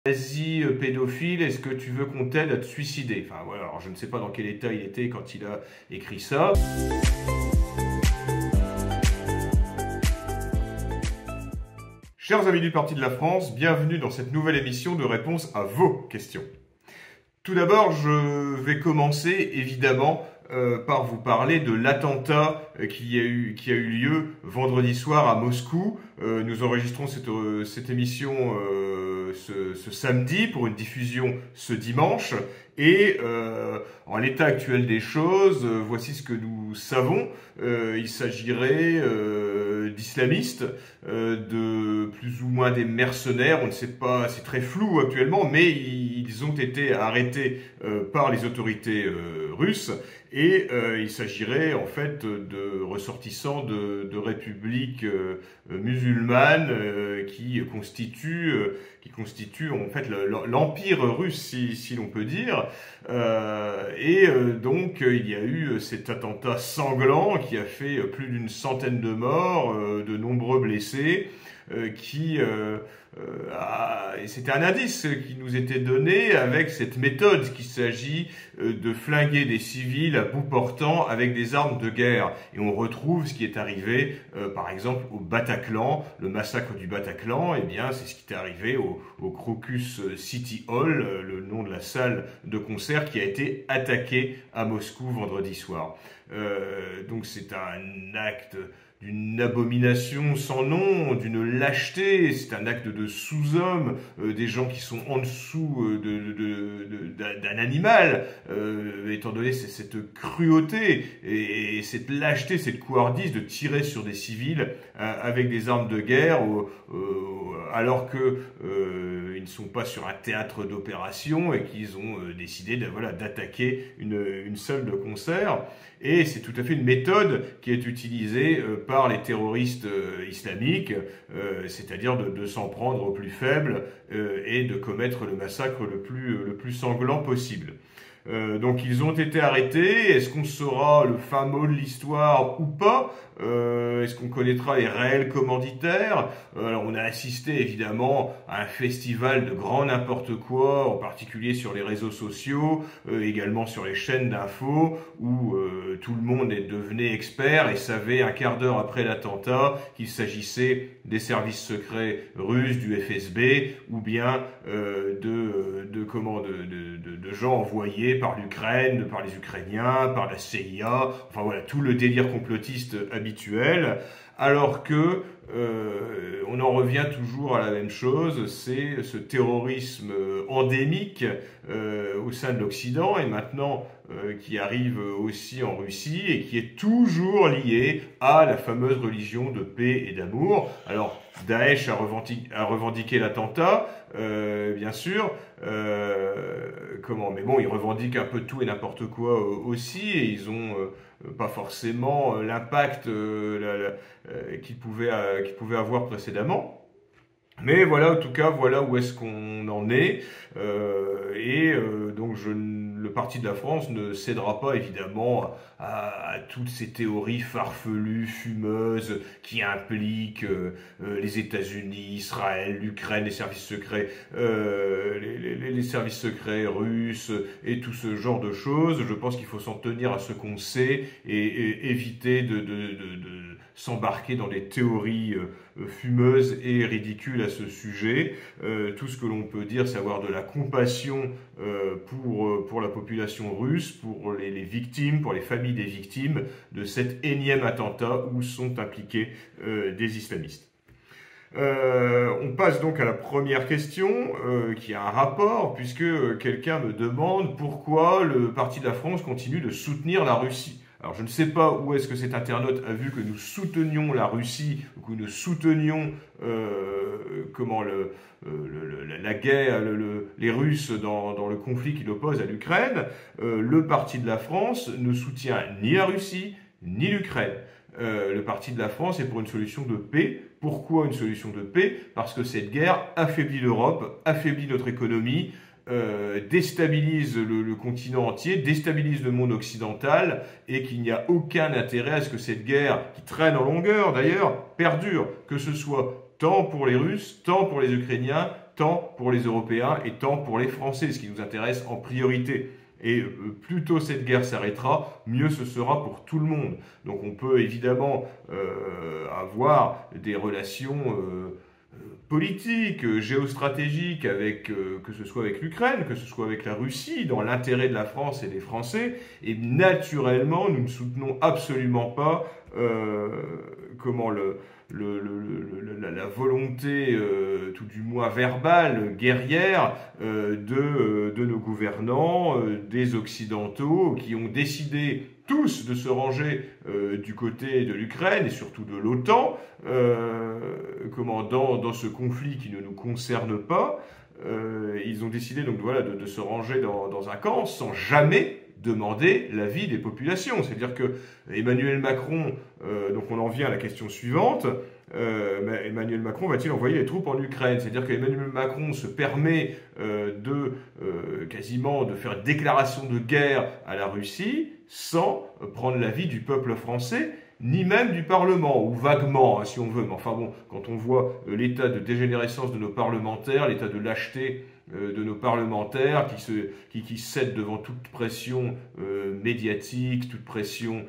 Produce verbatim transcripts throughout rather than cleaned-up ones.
Vas-y, euh, pédophile, est-ce que tu veux qu'on t'aide à te suicider? Enfin voilà, alors je ne sais pas dans quel état il était quand il a écrit ça. Chers amis du Parti de la France, bienvenue dans cette nouvelle émission de réponse à vos questions. Tout d'abord, je vais commencer évidemment euh, par vous parler de l'attentat euh, qui a eu, qui a eu lieu vendredi soir à Moscou. Euh, nous enregistrons cette, euh, cette émission euh, ce, ce samedi pour une diffusion ce dimanche. Et euh, en l'état actuel des choses, euh, voici ce que nous savons. Euh, il s'agirait euh, d'islamistes, euh, de plus ou moins des mercenaires. On ne sait pas, c'est très flou actuellement, mais ils ont été arrêtés euh, par les autorités euh, russes. Et euh, il s'agirait en fait de ressortissants de, de républiques euh, musulmanes euh, qui constituent, euh, qui constituent en fait l'empire russe, si, si l'on peut dire. Euh, et euh, donc il y a eu cet attentat sanglant qui a fait plus d'une centaine de morts, euh, de nombreux blessés. Euh, qui euh, euh, a... c'était un indice qui nous était donné avec cette méthode qu'il s'agit euh, de flinguer des civils à bout portant avec des armes de guerre. Et on retrouve ce qui est arrivé, euh, par exemple, au Bataclan, le massacre du Bataclan. Eh bien, c'est ce qui est arrivé au, au Crocus City Hall, euh, le nom de la salle de concert qui a été attaquée à Moscou vendredi soir. Euh, donc, c'est un acte d'une abomination sans nom, d'une lâcheté, c'est un acte de sous-homme, euh, des gens qui sont en dessous euh, de, de, de, d'un animal, euh, étant donné cette cruauté et, et cette lâcheté, cette couardise de tirer sur des civils euh, avec des armes de guerre, euh, euh, alors que euh, ils ne sont pas sur un théâtre d'opération et qu'ils ont euh, décidé de, voilà, d'attaquer une, une salle de concert. Et c'est tout à fait une méthode qui est utilisée euh, par les terroristes euh, islamiques, euh, c'est-à-dire de, de s'en prendre aux plus faibles euh, et de commettre le massacre le plus, le plus sanglant possible. Euh, donc ils ont été arrêtés. Est-ce qu'on saura le fin mot de l'histoire ou pas? euh, Est-ce qu'on connaîtra les réels commanditaires? euh, Alors on a assisté évidemment à un festival de grand n'importe quoi, en particulier sur les réseaux sociaux, euh, également sur les chaînes d'infos, où euh, tout le monde est devenu expert et savait un quart d'heure après l'attentat qu'il s'agissait des services secrets russes, du F S B, ou bien euh, de, de, comment, de, de, de, de gens envoyés par l'Ukraine, par les Ukrainiens, par la C I A, enfin voilà, tout le délire complotiste habituel, alors que euh, on en revient toujours à la même chose, c'est ce terrorisme endémique euh, au sein de l'Occident et maintenant euh, qui arrive aussi en Russie et qui est toujours lié à la fameuse religion de paix et d'amour. Alors Daesh a revendiqué, a revendiqué l'attentat, euh, bien sûr, euh, comment, mais bon, ils revendiquent un peu tout et n'importe quoi euh, aussi, et ils ont euh, pas forcément euh, l'impact euh, euh, qu'ils pouvaient, euh, qu'ils pouvaient avoir précédemment. Mais voilà, en tout cas, voilà où est-ce qu'on en est. Euh, et euh, donc, je, le Parti de la France ne cédera pas, évidemment, à, à toutes ces théories farfelues, fumeuses, qui impliquent euh, les États-Unis, Israël, l'Ukraine, les services secrets, euh, les, les, les services secrets russes, et tout ce genre de choses. Je pense qu'il faut s'en tenir à ce qu'on sait et, et éviter de, de, de, de s'embarquer dans des théories euh, fumeuses et ridicules à ce sujet. Euh, tout ce que l'on peut dire, c'est avoir de la compassion euh, pour, pour la population russe, pour les, les victimes, pour les familles des victimes de cet énième attentat où sont impliqués euh, des islamistes. Euh, on passe donc à la première question euh, qui a un rapport, puisque euh, quelqu'un me demande pourquoi le Parti de la France continue de soutenir la Russie. Alors je ne sais pas où est-ce que cet internaute a vu que nous soutenions la Russie, que nous soutenions euh, comment le, euh, le, la guerre, le, le, les Russes dans, dans le conflit qui l'oppose à l'Ukraine. Euh, le Parti de la France ne soutient ni la Russie ni l'Ukraine. Euh, le Parti de la France est pour une solution de paix. Pourquoi une solution de paix? Parce que cette guerre affaiblit l'Europe, affaiblit notre économie, Euh, déstabilise le, le continent entier, déstabilise le monde occidental et qu'il n'y a aucun intérêt à ce que cette guerre, qui traîne en longueur d'ailleurs, perdure, que ce soit tant pour les Russes, tant pour les Ukrainiens, tant pour les Européens et tant pour les Français, ce qui nous intéresse en priorité. Et plus tôt cette guerre s'arrêtera, mieux ce sera pour tout le monde. Donc on peut évidemment euh, avoir des relations euh, politiques, géostratégiques, avec, euh, que ce soit avec l'Ukraine, que ce soit avec la Russie, dans l'intérêt de la France et des Français. Et naturellement, nous ne soutenons absolument pas euh, comment le... Le, le, le, la, la volonté, euh, tout du moins verbale, guerrière, euh, de, euh, de nos gouvernants, euh, des Occidentaux, qui ont décidé tous de se ranger euh, du côté de l'Ukraine et surtout de l'OTAN, euh, comment, dans, dans ce conflit qui ne nous concerne pas. Euh, ils ont décidé donc voilà, de, de se ranger dans, dans un camp sans jamais demander l'avis des populations. C'est-à-dire que Emmanuel Macron, euh, donc on en vient à la question suivante, euh, Emmanuel Macron va-t-il envoyer les troupes en Ukraine? C'est-à-dire qu'Emmanuel Macron se permet euh, de euh, quasiment de faire une déclaration de guerre à la Russie sans prendre l'avis du peuple français, ni même du Parlement, ou vaguement, hein, si on veut. Mais enfin bon, quand on voit euh, l'état de dégénérescence de nos parlementaires, l'état de lâcheté euh, de nos parlementaires qui, se, qui, qui cèdent devant toute pression euh, médiatique, toute pression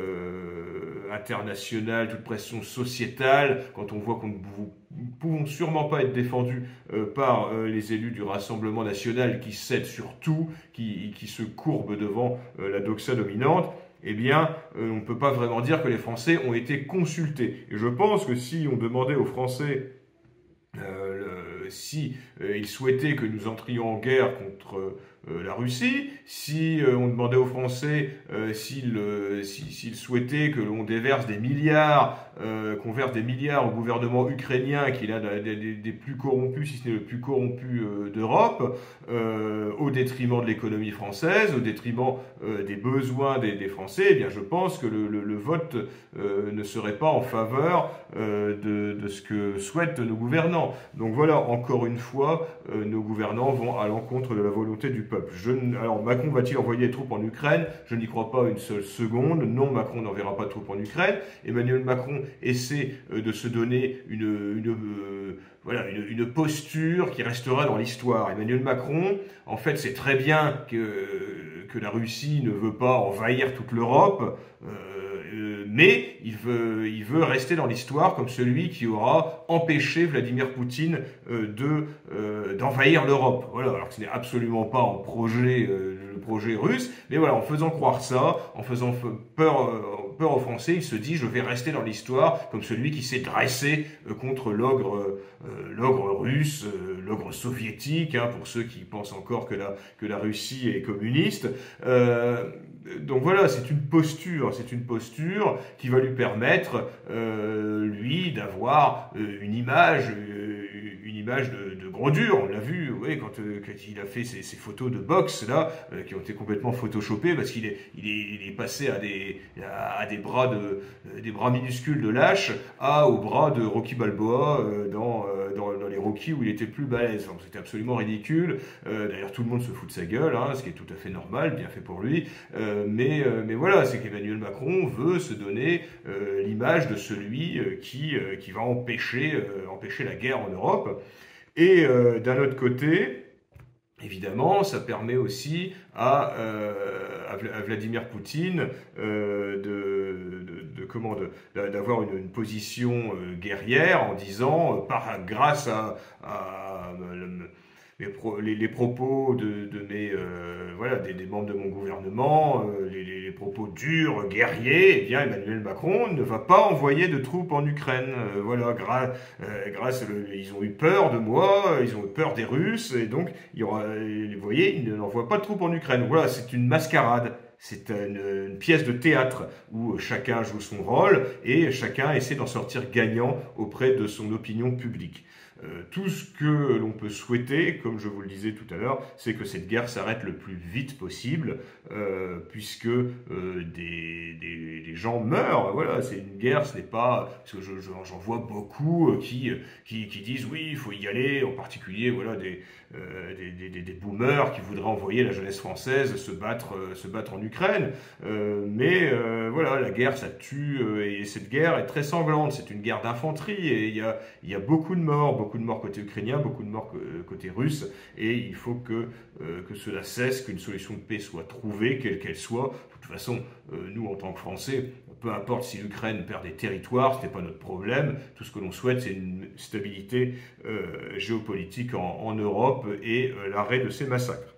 euh, internationale, toute pression sociétale, quand on voit qu'on ne pouvons sûrement pas être défendus euh, par euh, les élus du Rassemblement national qui cèdent sur tout, qui, qui se courbent devant euh, la doxa dominante, eh bien, euh, on ne peut pas vraiment dire que les Français ont été consultés. Et je pense que si on demandait aux Français euh, le, si euh, ils souhaitaient que nous entrions en guerre contre euh, la Russie, si euh, on demandait aux Français euh, s'ils euh, si, s'ils souhaitaient que l'on déverse des milliards, euh, qu'on verse des milliards au gouvernement ukrainien, qui est l'un des, des, des plus corrompus, si ce n'est le plus corrompu euh, d'Europe, euh, au détriment de l'économie française, au détriment euh, des besoins des, des Français, eh bien je pense que le, le, le vote euh, ne serait pas en faveur euh, de, de ce que souhaitent nos gouvernants. Donc voilà, encore une fois, euh, nos gouvernants vont à l'encontre de la volonté du peuple. Je, alors Macron va-t-il envoyer des troupes en Ukraine? Je n'y crois pas une seule seconde. Non, Macron n'enverra pas de troupes en Ukraine. Emmanuel Macron essaie euh, de se donner une, une, euh, voilà, une, une posture qui restera dans l'histoire. Emmanuel Macron, en fait, sait très bien que, que la Russie ne veut pas envahir toute l'Europe, euh, mais il veut, il veut rester dans l'histoire comme celui qui aura empêché Vladimir Poutine euh, de, euh, d'envahir l'Europe. Voilà, alors que ce n'est absolument pas en projet, euh, le projet russe, mais voilà, en faisant croire ça, en faisant peur, euh, peur aux Français, il se dit je vais rester dans l'histoire comme celui qui s'est dressé euh, contre l'ogre, euh, l'ogre russe, euh, l'ogre soviétique, hein, pour ceux qui pensent encore que la, que la Russie est communiste. Euh, donc voilà, c'est une posture, c'est une posture qui va lui permettre, euh, lui, d'avoir euh, une image, euh, une image de, de gros dur. On l'a vu, oui, quand, euh, quand il a fait ses, ses photos de boxe là, euh, qui ont été complètement photoshopées parce qu'il est, il est, il est passé à des, à, à des bras de, euh, des bras minuscules de lâche, à au bras de Rocky Balboa euh, dans, euh, dans, dans les Rocky où il était plus balèze. Enfin, c'était absolument ridicule. Euh, d'ailleurs, tout le monde se fout de sa gueule, hein, ce qui est tout à fait normal, bien fait pour lui. Euh, mais, euh, mais voilà, c'est qu'Emmanuel Macron veut se donner euh, l'image de celui euh, qui, euh, qui va empêcher, euh, empêcher la guerre en Europe. Et euh, d'un autre côté, évidemment, ça permet aussi à, euh, à Vladimir Poutine euh, de, de, de, comment, de, d'avoir une, une position euh, guerrière en disant, euh, par, grâce à, à, à Les, pro, les, les propos de, de mes, euh, voilà, des, des membres de mon gouvernement, euh, les, les, les propos durs, guerriers, eh bien Emmanuel Macron ne va pas envoyer de troupes en Ukraine. Euh, voilà, gra, euh, grâce, le, ils ont eu peur de moi, ils ont eu peur des Russes, et donc il y aura, vous voyez, ils n'envoient pas de troupes en Ukraine. Voilà, c'est une mascarade. C'est une, une pièce de théâtre où chacun joue son rôle et chacun essaie d'en sortir gagnant auprès de son opinion publique. Euh, tout ce que l'on peut souhaiter, comme je vous le disais tout à l'heure, c'est que cette guerre s'arrête le plus vite possible, euh, puisque euh, des, des, des gens meurent. Voilà, c'est une guerre, ce n'est pas... Parce que je, je, j'en vois beaucoup qui, qui, qui disent oui, il faut y aller, en particulier voilà, des, euh, des, des, des boomers qui voudraient envoyer la jeunesse française se battre, euh, se battre en Ukraine. Euh, mais euh, voilà, la guerre, ça tue, euh, et cette guerre est très sanglante. C'est une guerre d'infanterie, et il y a, il y a beaucoup de morts, beaucoup de morts côté ukrainien, beaucoup de morts côté russe, et il faut que, euh, que cela cesse, qu'une solution de paix soit trouvée, quelle qu'elle soit. De toute façon, euh, nous, en tant que Français, peu importe si l'Ukraine perd des territoires, ce n'est pas notre problème. Tout ce que l'on souhaite, c'est une stabilité euh, géopolitique en, en Europe et euh, l'arrêt de ces massacres.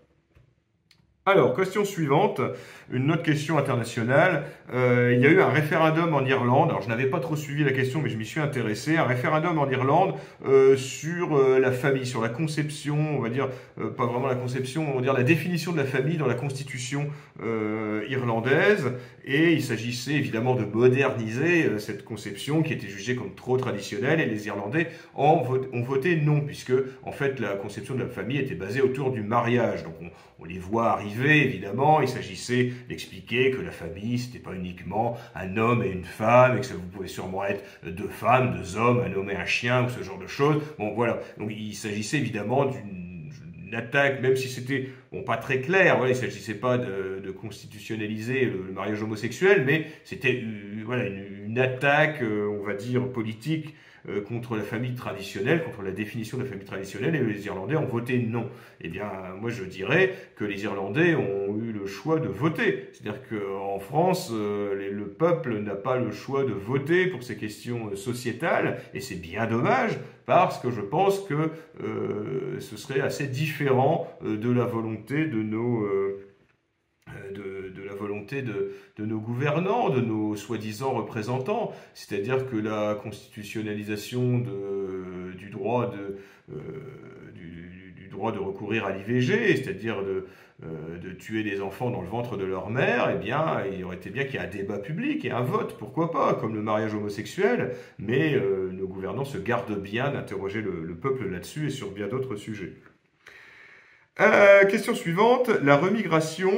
Alors, question suivante, une autre question internationale. Euh, il y a eu un référendum en Irlande. Alors, je n'avais pas trop suivi la question, mais je m'y suis intéressé. Un référendum en Irlande euh, sur euh, la famille, sur la conception, on va dire, euh, pas vraiment la conception, on va dire la définition de la famille dans la constitution euh, irlandaise. Et il s'agissait évidemment de moderniser euh, cette conception qui était jugée comme trop traditionnelle. Et les Irlandais ont voté, ont voté non, puisque en fait la conception de la famille était basée autour du mariage. Donc, on, on les voit arriver. Évidemment, il s'agissait d'expliquer que la famille, c'était pas uniquement un homme et une femme, et que ça vous pouvez sûrement être deux femmes, deux hommes, un homme et un chien, ou ce genre de choses. Bon, voilà. Donc, il s'agissait évidemment d'une attaque, même si c'était bon, pas très clair. Voilà, il ne s'agissait pas de, de constitutionnaliser le, le mariage homosexuel, mais c'était euh, voilà, une, une attaque, euh, on va dire, politique Euh, contre la famille traditionnelle, contre la définition de la famille traditionnelle, et les Irlandais ont voté non. Eh bien, moi je dirais que les Irlandais ont eu le choix de voter. C'est-à-dire qu'en France, euh, les, le peuple n'a pas le choix de voter pour ces questions sociétales, et c'est bien dommage, parce que je pense que euh, ce serait assez différent euh, de la volonté de nos... Euh, De, de la volonté de, de nos gouvernants, de nos soi-disant représentants, c'est-à-dire que la constitutionnalisation de, du, droit de, euh, du, du droit de recourir à l'I V G, c'est-à-dire de, euh, de tuer des enfants dans le ventre de leur mère, eh bien, il aurait été bien qu'il y ait un débat public et un vote, pourquoi pas, comme le mariage homosexuel, mais euh, nos gouvernants se gardent bien d'interroger le, le peuple là-dessus et sur bien d'autres sujets. Euh, question suivante, la remigration,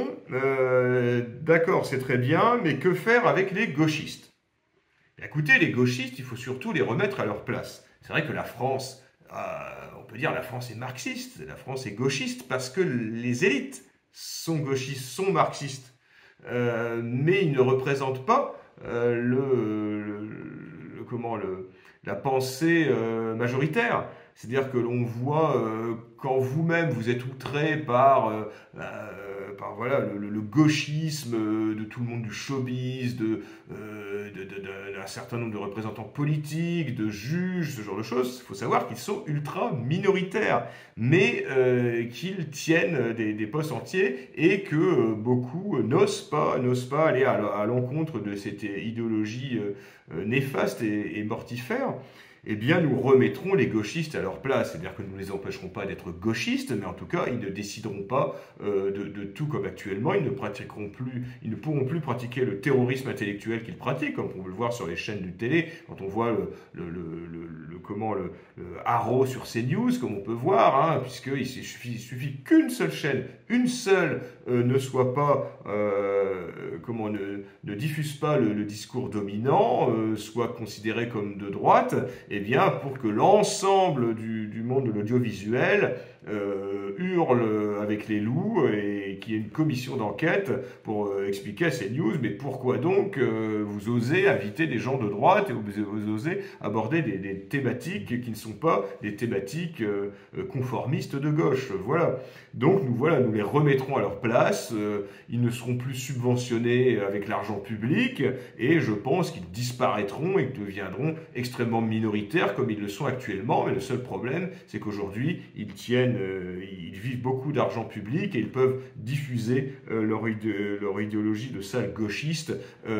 euh, d'accord, c'est très bien, mais que faire avec les gauchistes? Écoutez, les gauchistes, il faut surtout les remettre à leur place. C'est vrai que la France, euh, on peut dire la France est marxiste, la France est gauchiste, parce que les élites sont gauchistes, sont marxistes, euh, mais ils ne représentent pas euh, le, le, le, comment, le, la pensée euh, majoritaire. C'est-à-dire que l'on voit, euh, quand vous-même vous êtes outré par, euh, euh, par voilà, le, le gauchisme euh, de tout le monde du showbiz, de, euh, de, de, de, d'un certain nombre de représentants politiques, de juges, ce genre de choses, il faut savoir qu'ils sont ultra minoritaires, mais euh, qu'ils tiennent des, des postes entiers et que euh, beaucoup n'osent pas, n'osent pas aller à, à l'encontre de cette idéologie euh, néfaste et, et mortifère. Eh bien, nous remettrons les gauchistes à leur place. C'est-à-dire que nous ne les empêcherons pas d'être gauchistes, mais en tout cas, ils ne décideront pas euh, de, de tout comme actuellement. Ils ne pratiqueront plus, ils ne pourront plus pratiquer le terrorisme intellectuel qu'ils pratiquent, comme on peut le voir sur les chaînes de télé, quand on voit le, le, le, le, le comment le, le haro sur CNews, comme on peut voir, hein, puisqu'il suffit, il suffit qu'une seule chaîne, une seule, euh, ne soit pas, euh, comment, ne, ne diffuse pas le, le discours dominant, euh, soit considéré comme de droite. Eh bien, pour que l'ensemble du, du monde de l'audiovisuel euh, hurle avec les loups et qu'il y ait une commission d'enquête pour euh, expliquer à CNews, mais pourquoi donc euh, vous osez inviter des gens de droite et vous, vous osez aborder des, des thématiques qui ne sont pas des thématiques euh, conformistes de gauche. Voilà. Donc, nous, voilà, nous les remettrons à leur place. Euh, ils ne seront plus subventionnés avec l'argent public et je pense qu'ils disparaîtront et qu'ils deviendront extrêmement minoritaires comme ils le sont actuellement, mais le seul problème, c'est qu'aujourd'hui, ils tiennent, euh, ils vivent beaucoup d'argent public et ils peuvent diffuser euh, leur, idé leur idéologie de sale gauchiste,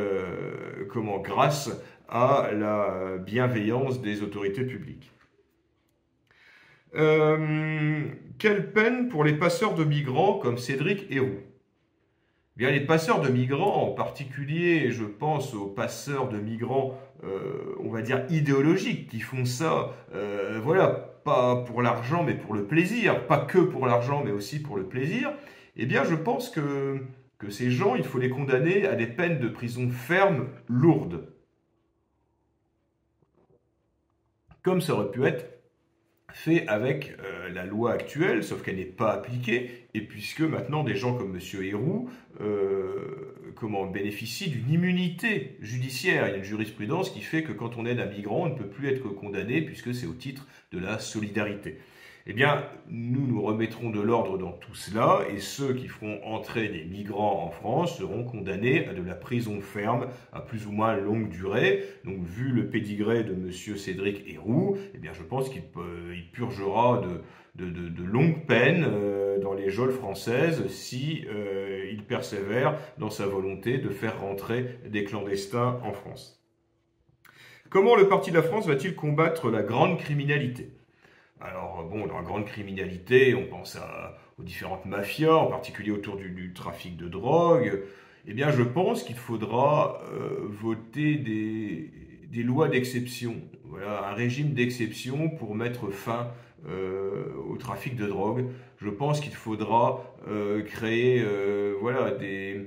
euh, comment, grâce à la bienveillance des autorités publiques. Euh, quelle peine pour les passeurs de migrants comme Cédric Héroux? Bien, les passeurs de migrants, en particulier, je pense aux passeurs de migrants, euh, on va dire idéologiques, qui font ça, euh, voilà, pas pour l'argent, mais pour le plaisir, pas que pour l'argent, mais aussi pour le plaisir. Eh bien, je pense que, que ces gens, il faut les condamner à des peines de prison ferme lourdes. Comme ça aurait pu être fait avec euh, la loi actuelle, sauf qu'elle n'est pas appliquée, et puisque maintenant des gens comme Monsieur Héroux euh, comment, bénéficient d'une immunité judiciaire. Il y a une jurisprudence qui fait que quand on aide un migrant, on ne peut plus être condamné, puisque c'est au titre de la solidarité. Eh bien, nous nous remettrons de l'ordre dans tout cela, et ceux qui feront entrer des migrants en France seront condamnés à de la prison ferme à plus ou moins longue durée. Donc, vu le pédigré de Monsieur Cédric Héroux, eh bien, je pense qu'il il purgera de, de, de, de longues peines euh, dans les geôles françaises si euh, il persévère dans sa volonté de faire rentrer des clandestins en France. Comment le Parti de la France va-t-il combattre la grande criminalité ? Alors, bon, dans la grande criminalité, on pense à, aux différentes mafias, en particulier autour du, du trafic de drogue. Eh bien, je pense qu'il faudra euh, voter des, des lois d'exception. Voilà, un régime d'exception pour mettre fin euh, au trafic de drogue. Je pense qu'il faudra euh, créer euh, voilà, des...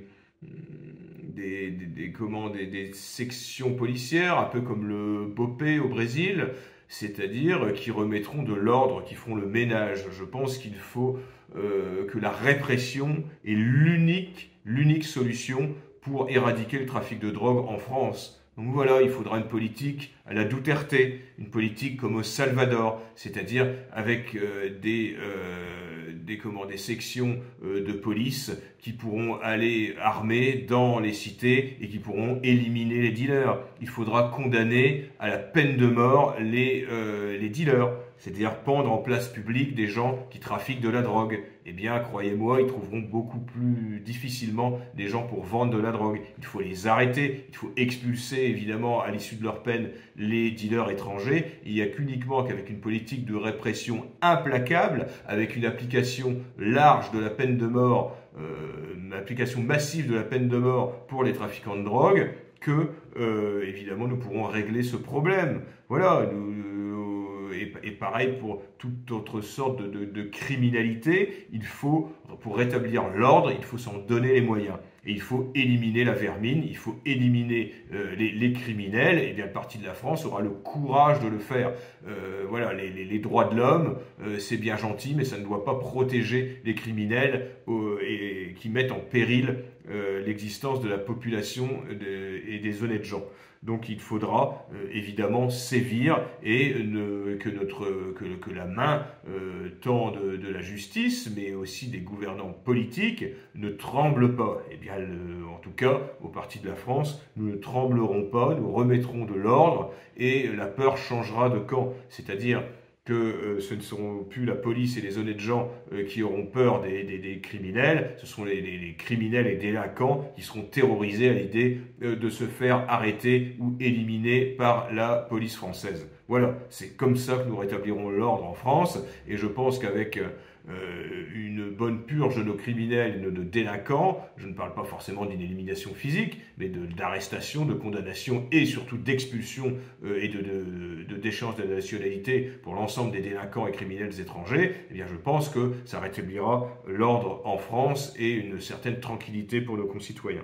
Des, des, des, comment, des, des sections policières, un peu comme le BOPE au Brésil, c'est-à-dire qui remettront de l'ordre, qui feront le ménage. Je pense qu'il faut euh, que la répression est l'unique, l'unique solution pour éradiquer le trafic de drogue en France. Donc voilà, il faudra une politique à la Duterte, une politique comme au Salvador, c'est-à-dire avec euh, des, euh, des, comment, des sections euh, de police qui pourront aller armées dans les cités et qui pourront éliminer les dealers. Il faudra condamner à la peine de mort les, euh, les dealers, c'est-à-dire pendre en place publique des gens qui trafiquent de la drogue. Eh bien, croyez-moi, ils trouveront beaucoup plus difficilement des gens pour vendre de la drogue. Il faut les arrêter, il faut expulser évidemment à l'issue de leur peine les dealers étrangers. Il n'y a qu'uniquement qu'avec une politique de répression implacable, avec une application large de la peine de mort, euh, une application massive de la peine de mort pour les trafiquants de drogue, que euh, évidemment nous pourrons régler ce problème. Voilà, nous, et, et pareil pour toute autre sorte de, de, de criminalité, il faut, pour rétablir l'ordre, il faut s'en donner les moyens. Et il faut éliminer la vermine, il faut éliminer euh, les, les criminels, et bien le Parti de la France aura le courage de le faire. Euh, voilà, les, les, les droits de l'homme, euh, c'est bien gentil, mais ça ne doit pas protéger les criminels euh, et, qui mettent en péril euh, l'existence de la population de, et des honnêtes gens. Donc il faudra euh, évidemment sévir et ne, que, notre, que, que la main euh, tant de, de la justice, mais aussi des gouvernants politiques, ne tremble pas. Eh bien, le, en tout cas, au Parti de la France, nous ne tremblerons pas, nous remettrons de l'ordre et la peur changera de camp. C'est-à-dire que euh, ce ne seront plus la police et les honnêtes gens euh, qui auront peur des, des, des criminels, ce seront les, les, les criminels et délinquants qui seront terrorisés à l'idée euh, de se faire arrêter ou éliminer par la police française. Voilà, c'est comme ça que nous rétablirons l'ordre en France, et je pense qu'avec euh, une bonne purge de nos criminels et de nos délinquants, je ne parle pas forcément d'une élimination physique, mais d'arrestation, de, de condamnation et surtout d'expulsion euh, et de, de, de déchéance de la nationalité pour l'ensemble des délinquants et criminels étrangers, eh bien je pense que ça rétablira l'ordre en France et une certaine tranquillité pour nos concitoyens.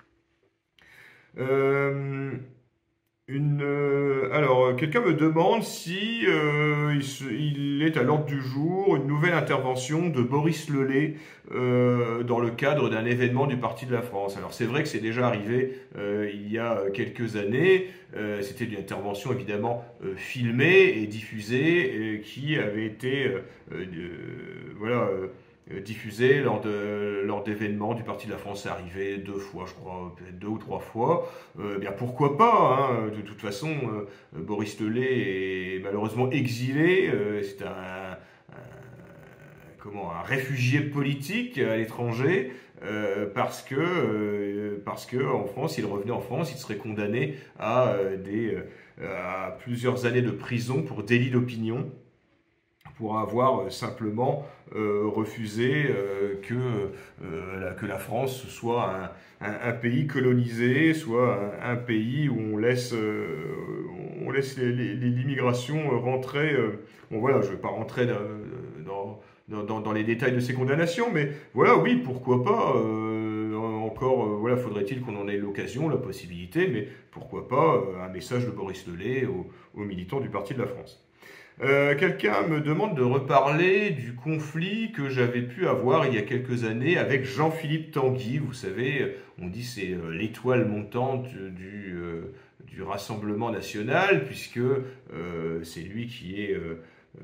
Euh... Une, euh, alors, quelqu'un me demande si euh, il, se, il est à l'ordre du jour une nouvelle intervention de Boris Lelay euh, dans le cadre d'un événement du Parti de la France. Alors, c'est vrai que c'est déjà arrivé euh, il y a quelques années. Euh, C'était une intervention évidemment euh, filmée et diffusée euh, qui avait été euh, euh, voilà. Euh, diffusé lors de lors d'événements du Parti de la France. C'est arrivé deux fois, je crois, peut-être deux ou trois fois. Euh, bien pourquoi pas, hein. De toute façon, euh, Boris Lelay est malheureusement exilé. Euh, c'est un, un comment un réfugié politique à l'étranger. Euh, parce que euh, parce que en France, s'il revenait en France, il serait condamné à euh, des à plusieurs années de prison pour délit d'opinion, pour avoir euh, simplement euh, refusé euh, que, euh, la, que la France soit un, un, un pays colonisé, soit un, un pays où on laisse, euh, on laisse l'immigration rentrer. Euh, bon voilà, je ne vais pas rentrer dans, dans, dans, dans les détails de ces condamnations, mais voilà, oui, pourquoi pas. Euh, encore, euh, voilà, faudrait-il qu'on en ait l'occasion, la possibilité, mais pourquoi pas euh, un message de Boris Lelay aux, aux militants du Parti de la France. Euh, quelqu'un me demande de reparler du conflit que j'avais pu avoir il y a quelques années avec Jean-Philippe Tanguy. Vous savez, on dit c'est euh, l'étoile montante du, euh, du Rassemblement national, puisque euh, c'est lui qui est euh, euh,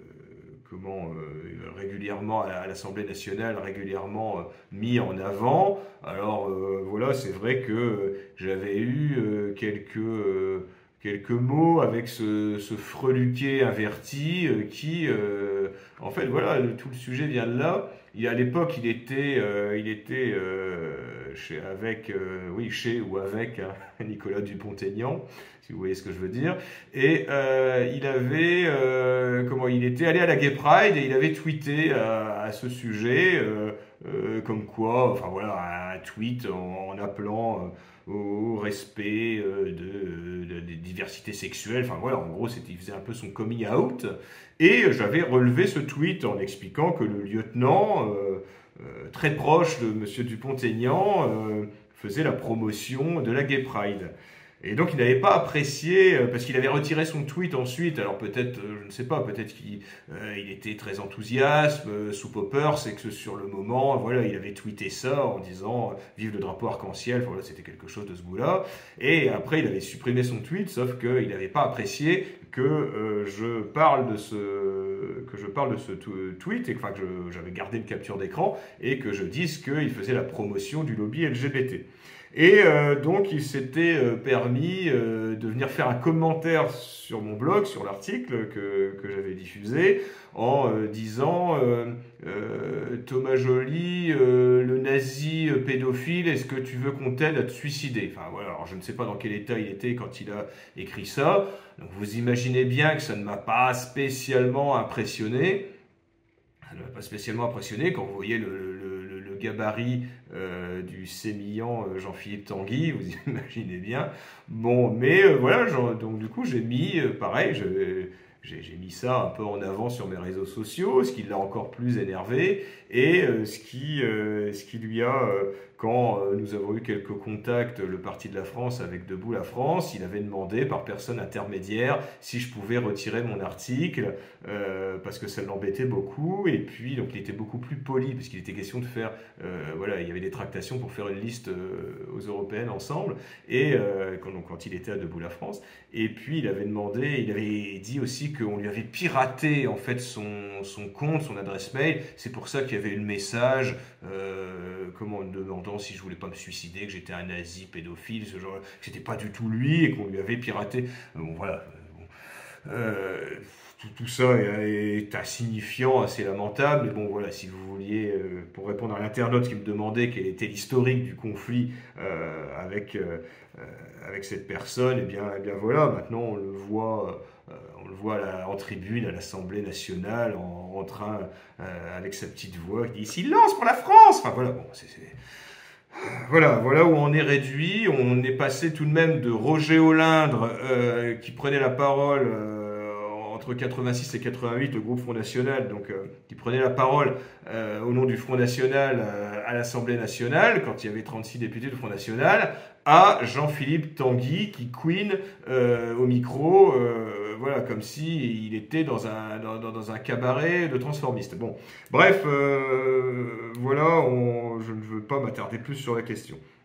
comment euh, régulièrement à l'Assemblée nationale, régulièrement euh, mis en avant. Alors euh, voilà, c'est vrai que j'avais eu euh, quelques... Euh, quelques mots avec ce, ce freluquet inverti euh, qui, euh, en fait, voilà, le, tout le sujet vient de là. Il, à l'époque, il était, euh, il était euh, chez, avec, euh, oui, chez ou avec hein, Nicolas Dupont-Aignan, si vous voyez ce que je veux dire. Et euh, il avait, euh, comment, il était allé à la Gay Pride et il avait tweeté à, à ce sujet, euh, euh, comme quoi, enfin voilà, un tweet en, en appelant euh, au respect euh, de, de, de diversité sexuelle. Enfin voilà, en gros, c'était, il faisait un peu son coming out. Et j'avais relevé ce tweet en expliquant que le lieutenant, euh, euh, très proche de M. Dupont-Aignan, euh, faisait la promotion de la Gay Pride. Et donc il n'avait pas apprécié, parce qu'il avait retiré son tweet ensuite, alors peut-être, je ne sais pas, peut-être qu'il euh, il était très enthousiaste, euh, sous Popper, c'est que sur le moment, voilà, il avait tweeté ça en disant « Vive le drapeau arc-en-ciel », voilà, c'était quelque chose de ce goût-là. Et après, il avait supprimé son tweet, sauf qu'il n'avait pas apprécié que euh, je parle de ce que je parle de ce tweet, et enfin que je, j'avais gardé une capture d'écran, et que je dise qu'il faisait la promotion du lobby L G B T. Et euh, donc, il s'était euh, permis euh, de venir faire un commentaire sur mon blog, sur l'article que, que j'avais diffusé, en euh, disant euh, euh, Thomas Joly, euh, le nazi euh, pédophile, est-ce que tu veux qu'on t'aide à te suicider? Enfin voilà, alors je ne sais pas dans quel état il était quand il a écrit ça. Donc vous imaginez bien que ça ne m'a pas spécialement impressionné. Ça ne m'a pas spécialement impressionné quand vous voyez le, le, le, le gabarit euh, du sémillant euh, Jean-Philippe Tanguy, vous imaginez bien. Bon, mais euh, voilà, genre, donc du coup j'ai mis, euh, pareil, je, j'ai, j'ai mis ça un peu en avant sur mes réseaux sociaux, ce qui l'a encore plus énervé, et euh, ce, qui, euh, ce qui lui a, euh, quand euh, nous avons eu quelques contacts, le Parti de la France avec Debout la France, il avait demandé par personne intermédiaire si je pouvais retirer mon article, euh, parce que ça l'embêtait beaucoup, et puis donc il était beaucoup plus poli, parce qu'il était question de faire, euh, voilà, il y avait des tractations pour faire une liste euh, aux européennes ensemble, et euh, quand, donc, quand il était à Debout la France, et puis il avait demandé, il avait dit aussi qu'on lui avait piraté en fait son, son compte, son adresse mail, c'est pour ça qu'il y avait eu le message, euh, comment, me demandant si je voulais pas me suicider, que j'étais un nazi pédophile, ce genre, que c'était pas du tout lui, et qu'on lui avait piraté, bon voilà, bon, euh, Tout, tout ça est, est insignifiant, assez lamentable. Mais bon, voilà, si vous vouliez, euh, pour répondre à l'internaute qui me demandait quel était l'historique du conflit euh, avec, euh, avec cette personne, eh bien, eh bien voilà, maintenant on le voit, euh, on le voit à la, en tribune à l'Assemblée nationale, en, en train, euh, avec sa petite voix, qui dit « Silence pour la France !» Enfin voilà, bon, c'est... c'est... Voilà, voilà où on est réduit. On est passé tout de même de Roger Olindre, euh, qui prenait la parole... Euh, entre quatre-vingt-six et quatre-vingt-huit, le groupe Front National, donc, euh, qui prenait la parole euh, au nom du Front National euh, à l'Assemblée nationale, quand il y avait trente-six députés du Front National, à Jean-Philippe Tanguy, qui queen euh, au micro, euh, voilà, comme si il était dans un, dans, dans un cabaret de transformistes. Bon, bref, euh, voilà, on, je ne veux pas m'attarder plus sur la question.